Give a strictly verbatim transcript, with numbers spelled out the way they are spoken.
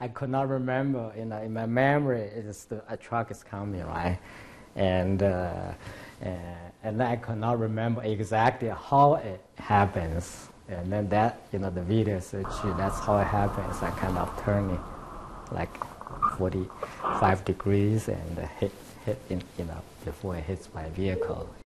I could not remember. You know, in my memory, it's the, a truck is coming, right? And, uh, and and then I could not remember exactly how it happens. And then that, you know, the video said, that's how it happens. I kind of turning like forty-five degrees and hit hit in, you know, before it hits my vehicle.